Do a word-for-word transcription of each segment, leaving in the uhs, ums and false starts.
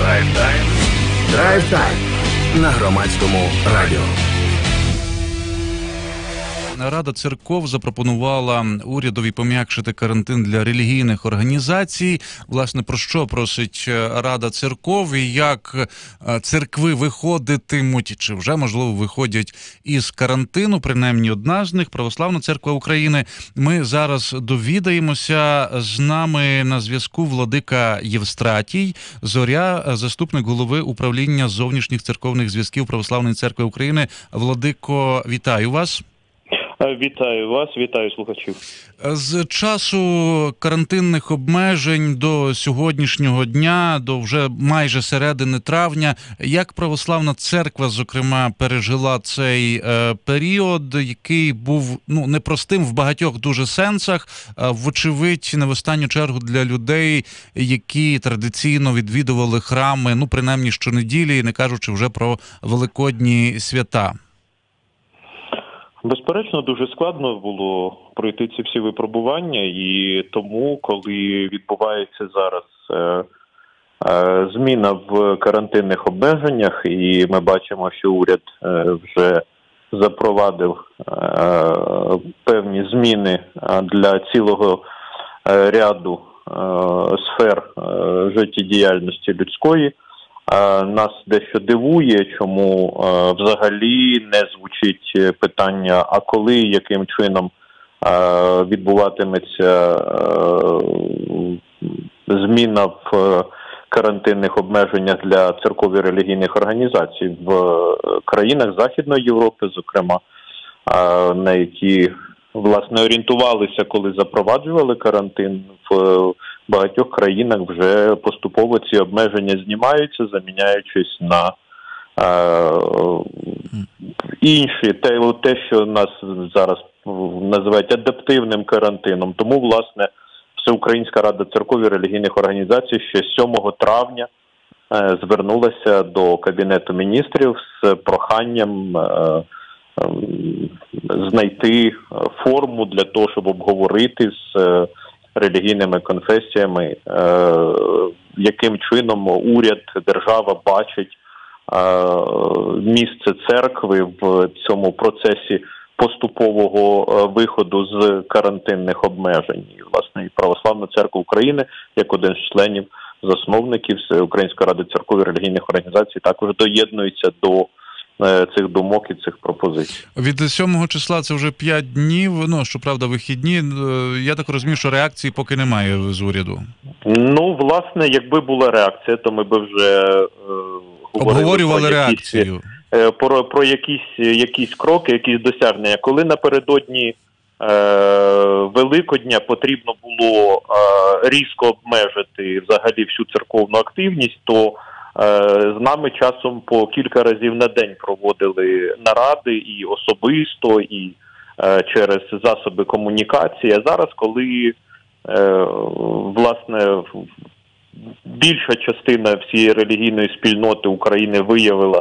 Драйв-тайм. Драйв-тайм на Громадському радіо. Рада церков запропонувала урядові пом'якшити карантин для релігійних організацій. Власне, про що просить Рада церков і як церкви виходитимуть, чи вже, можливо, виходять із карантину, принаймні одна з них, Православна церква України. Ми зараз довідаємося. З нами на зв'язку владика Євстратій Зоря, заступник голови управління зовнішніх церковних зв'язків Православної церкви України. Владико, вітаю вас. Вітаю вас, вітаю слухачів. З часу карантинних обмежень до сьогоднішнього дня, до вже майже середини травня, як Православна церква, зокрема, пережила цей е, період, який був ну непростим в багатьох дуже сенсах, е, вочевидь, не в останню чергу для людей, які традиційно відвідували храми, ну, принаймні щонеділі, не кажучи вже про великодні свята. Безперечно, дуже складно було пройти ці всі випробування, і тому, коли відбувається зараз е, е, зміна в карантинних обмеженнях, і ми бачимо, що уряд е, вже запровадив е, певні зміни для цілого е, ряду е, сфер е, життєдіяльності людської, нас дещо дивує, чому е, взагалі не звучить питання, а коли, яким чином е, відбуватиметься е, зміна в карантинних обмеженнях для церковних релігійних організацій в країнах Західної Європи, зокрема, е, на які, власне, орієнтувалися, коли запроваджували карантин. В багатьох країнах вже поступово ці обмеження знімаються, заміняючись на е, інші, те, те, що нас зараз називають адаптивним карантином. Тому, власне, Всеукраїнська Рада церков і релігійних організацій ще сьомого травня е, звернулася до Кабінету міністрів з проханням е, знайти форму для того, щоб обговорити з релігійними конфесіями, яким чином уряд, держава бачить місце церкви в цьому процесі поступового виходу з карантинних обмежень. І, власне, і Православна церква України, як один з членів засновників Української ради церков і релігійних організацій, також доєднується до цих думок і цих пропозицій. Від сьомого числа це вже п'ять днів, ну, щоправда, вихідні. Я так розумію, що реакції поки немає з уряду. Ну, власне, якби була реакція, то ми б вже е, обговорювали про реакцію. Якісь, е, про, про якісь, якісь кроки, якісь досягнення. Коли напередодні е, Великодня потрібно було е, різко обмежити взагалі всю церковну активність, то з нами часом по кілька разів на день проводили наради і особисто, і е, через засоби комунікації. А зараз, коли, е, власне, більша частина всієї релігійної спільноти України виявила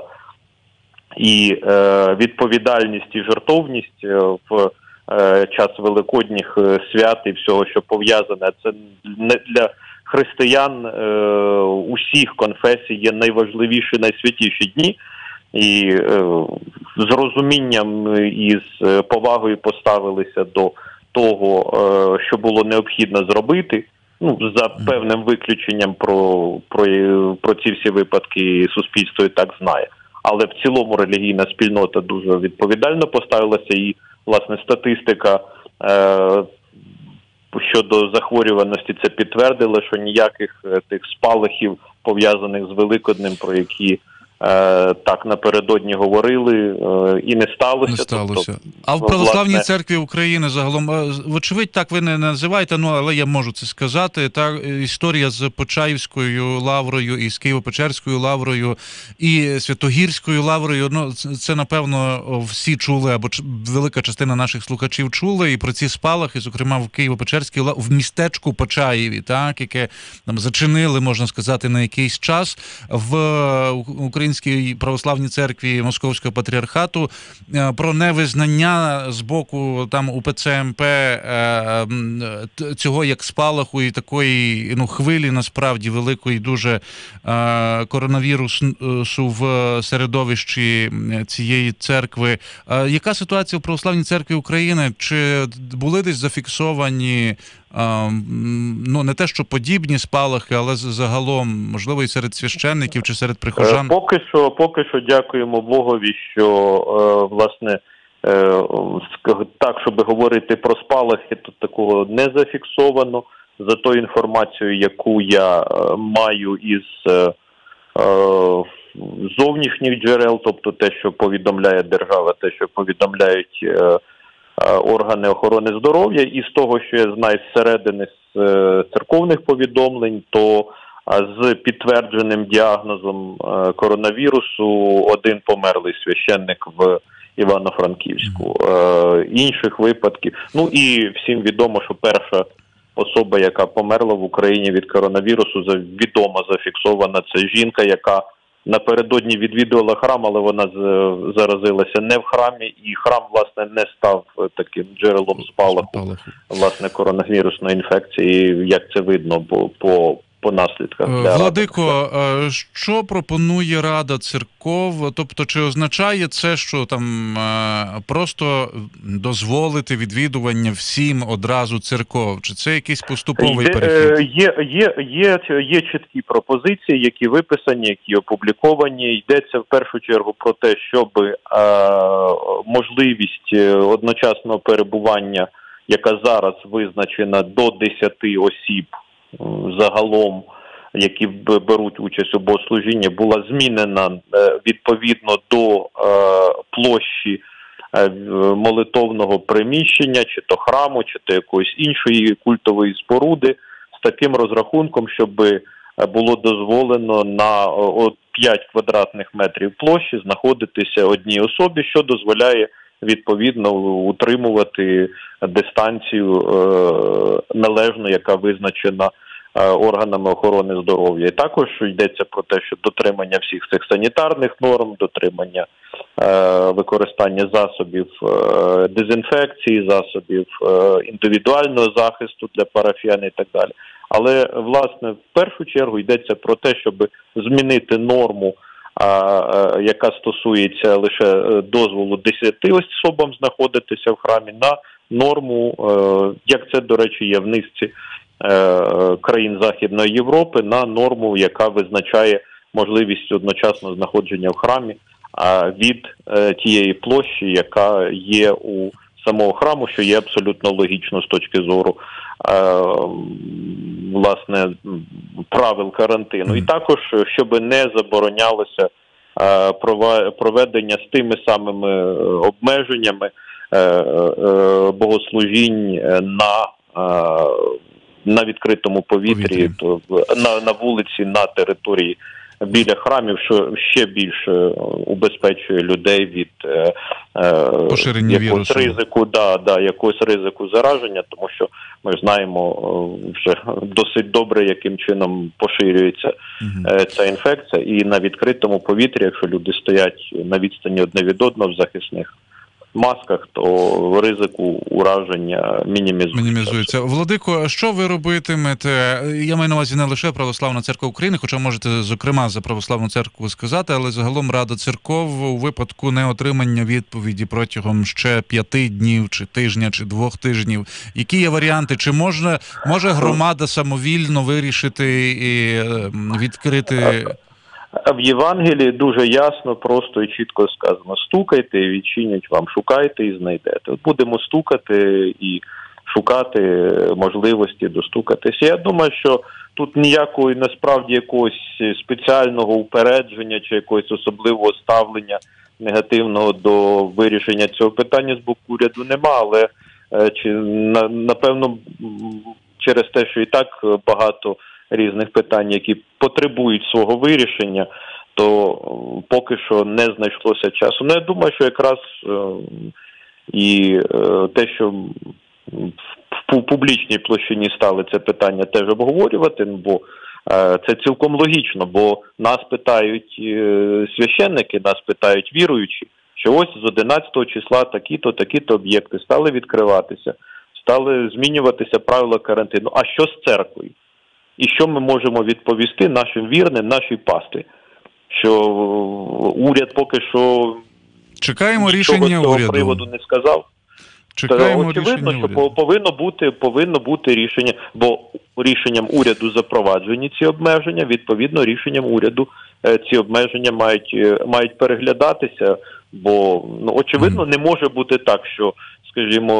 і е, відповідальність, і жертовність в е, час великодніх свят і всього, що пов'язане, це не для християн е, усіх конфесій є найважливіші, найсвятіші дні, і е, з розумінням і з повагою поставилися до того, е, що було необхідно зробити. Ну, за певним виключенням про, про, про ці всі випадки суспільство і так знає. Але в цілому релігійна спільнота дуже відповідально поставилася, і, власне, статистика е, щодо захворюваності це підтвердило, що ніяких тих спалахів, пов'язаних з Великоднем, про які е, так напередодні говорили, е, і не сталося. Не сталося. Тобто, а в Православній власне... церкві України загалом, вочевидь, так ви не називаєте, ну, але я можу це сказати, та історія з Почаївською лаврою і з Києво-Печерською лаврою і Святогірською лаврою, ну, це, це, напевно, всі чули, або велика частина наших слухачів чули, і про ці спалахи, зокрема, в Києво-Печерській лаврі, в містечку Почаєві, так, яке там зачинили, можна сказати, на якийсь час. В Україні Українській православній церкві Московського патріархату, про невизнання з боку там УПЦ МП цього як спалаху і такої, ну, хвилі насправді великої дуже коронавірусу в середовищі цієї церкви. Яка ситуація в Православній церкві України? Чи були десь зафіксовані, ну, не те, що подібні спалахи, але загалом, можливо, і серед священників чи серед прихожан? Поки що, поки що дякуємо Богові, що, власне, так, щоб говорити про спалахи, то такого не зафіксовано. За тою інформацією, яку я маю із зовнішніх джерел, тобто те, що повідомляє держава, те, що повідомляють органи охорони здоров'я, і з того, що я знаю зсередини з церковних повідомлень, то з підтвердженим діагнозом коронавірусу один померлий священник в Івано-Франківську. Інших випадків, ну і всім відомо, що перша особа, яка померла в Україні від коронавірусу, відома, зафіксована, це жінка, яка напередодні відвідувала храм, але вона заразилася не в храмі, і храм, власне, не став таким джерелом спалаху, власне, коронавірусної інфекції, як це видно по, по, по наслідках. Владико, що пропонує Рада церков? Тобто, чи означає це, що там просто дозволити відвідування всім одразу церков? Чи це якийсь поступовий є, перехід? Є, є, є, є чіткі пропозиції, які виписані, які опубліковані. Йдеться в першу чергу про те, щоб е, можливість одночасного перебування, яка зараз визначена до десяти осіб, загалом, які беруть участь у богослужінні, була змінена відповідно до площі молитовного приміщення, чи то храму, чи то якоїсь іншої культової споруди, з таким розрахунком, щоб було дозволено на п'ять квадратних метрів площі знаходитися одній особі, що дозволяє відповідно утримувати дистанцію е, належну, яка визначена е, органами охорони здоров'я. І також йдеться про те, що дотримання всіх цих санітарних норм, дотримання е, використання засобів е, дезінфекції, засобів е, індивідуального захисту для парафіян і так далі. Але, власне, в першу чергу йдеться про те, щоб змінити норму, А, яка стосується лише дозволу десяти особам знаходитися в храмі, на норму, як це, до речі, є в низці країн Західної Європи, на норму, яка визначає можливість одночасного знаходження в храмі від тієї площі, яка є у самого храму, що є абсолютно логічно з точки зору власне правил карантину. І також, щоб не заборонялося проведення з тими самими обмеженнями богослужінь на, на відкритому повітрі, на, на вулиці, на території біля храмів, що ще більше убезпечує людей від е, поширення якогось вірусу. ризику, да, да, якогось ризику зараження, тому що ми знаємо вже досить добре, яким чином поширюється угу. ця інфекція, і на відкритому повітрі, якщо люди стоять на відстані одне від одного в захисних масках, то ризику ураження мінімізується. Мінімізується. Владико, що ви робитимете? Я маю на увазі не лише Православна Церква України, хоча можете, зокрема, за Православну Церкву сказати, але загалом Рада церков у випадку неотримання відповіді протягом ще п'яти днів, чи тижня, чи двох тижнів. Які є варіанти? Чи можна, може громада самовільно вирішити і відкрити... В Євангелії дуже ясно, просто і чітко сказано: стукайте і відчинять вам, шукайте і знайдете. Будемо стукати і шукати можливості достукатися. Я думаю, що тут ніякої насправді якогось спеціального упередження чи якогось особливого ставлення негативного до вирішення цього питання з боку уряду нема, але чи напевно через те, що і так багато різних питань, які потребують свого вирішення, то поки що не знайшлося часу. Ну, я думаю, що якраз е, і е, те, що в публічній площині стали це питання теж обговорювати, бо Це цілком логічно, бо нас питають священники, нас питають віруючі, що ось з одинадцятого числа такі-то, такі-то об'єкти стали відкриватися, стали змінюватися правила карантину. А що з церквою? І що ми можемо відповісти нашим вірним, нашій пасти? Що уряд поки що чекаємо нічого рішення з цього уряду. приводу не сказав? Чекаємо Та, очевидно, рішення що уряду. повинно бути, повинно бути рішення, бо рішенням уряду запроваджені ці обмеження, відповідно рішенням уряду ці обмеження мають, мають переглядатися, бо, ну, очевидно, не може бути так, що, скажімо,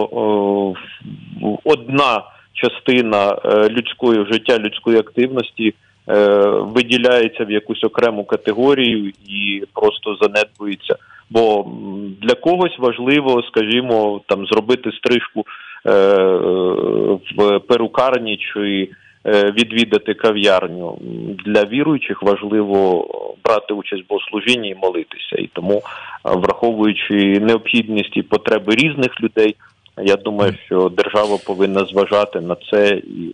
одна частина людської життя, людської активності виділяється в якусь окрему категорію і просто занедбується. Бо для когось важливо, скажімо, там зробити стрижку е, в перукарні чи е, відвідати кав'ярню. Для віруючих важливо брати участь в богослужінні і молитися. І тому, враховуючи необхідність і потреби різних людей, я думаю, що держава повинна зважати на це і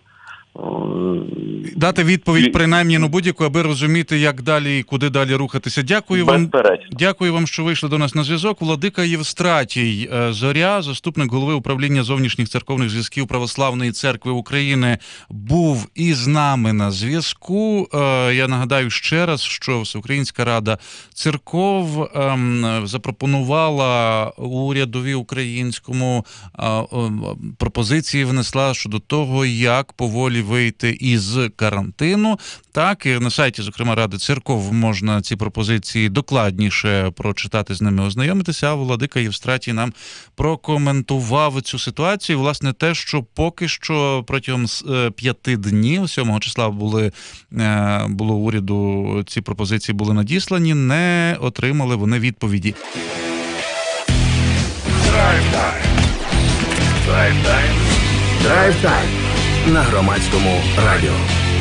дати відповідь, принаймні, ну, будь-яку, аби розуміти, як далі і куди далі рухатися. Дякую вам, дякую вам, що вийшли до нас на зв'язок. Владика Євстратій Зоря, заступник голови управління зовнішніх церковних зв'язків Православної церкви України, був із нами на зв'язку. Я нагадаю ще раз, що Всеукраїнська рада церков запропонувала урядові українському пропозиції, внесла щодо того, як поволі вийти із карантину. Так, і на сайті, зокрема, Ради церков можна ці пропозиції докладніше прочитати, з ними ознайомитися, а Владика Євстратій нам прокоментував цю ситуацію. Власне, те, що поки що протягом п'яти днів, сьомого числа були, було уряду, ці пропозиції були надіслані, не отримали вони відповіді. Драйв-тайм. Драйв-тайм. Драйв-тайм. На Громадському радіо.